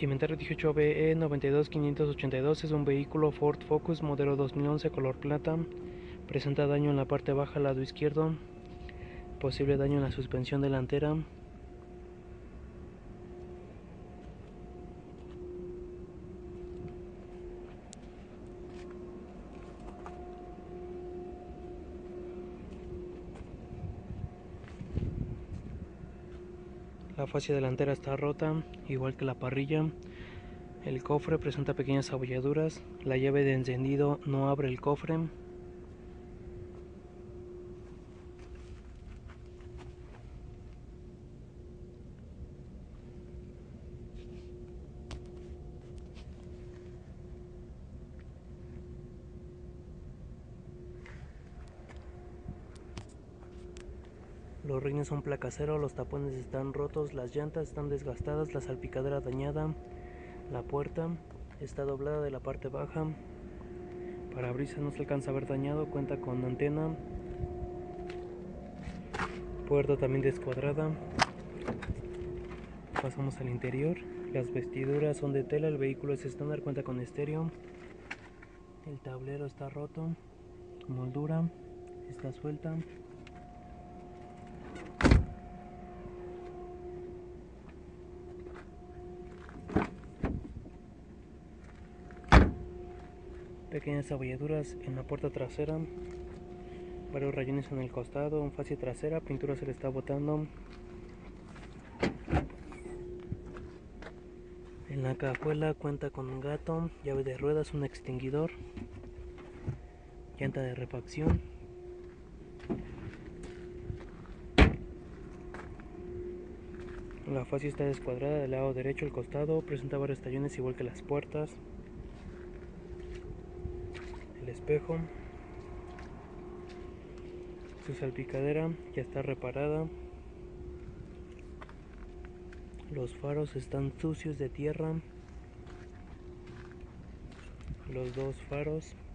Inventario 18BE 92582 es un vehículo Ford Focus modelo 2011 color plata. Presenta daño en la parte baja lado izquierdo, posible daño en la suspensión delantera. La fascia delantera está rota, igual que la parrilla. El cofre presenta pequeñas abolladuras. La llave de encendido no abre el cofre. Los rines son placa cero, los tapones están rotos, las llantas están desgastadas, la salpicadera dañada, la puerta está doblada de la parte baja, parabrisas no se alcanza a ver dañado, cuenta con antena, puerta también descuadrada. Pasamos al interior, las vestiduras son de tela, el vehículo es estándar, cuenta con estéreo, el tablero está roto, moldura está suelta. Pequeñas abolladuras en la puerta trasera, varios rayones en el costado, en fascia trasera, pintura se le está botando. En la cajuela cuenta con un gato, llave de ruedas, un extinguidor, llanta de refacción. La fascia está descuadrada del lado derecho, el costado presenta varios tallones igual que las puertas. El espejo, su salpicadera ya está reparada. Los faros están sucios de tierra. Los dos faros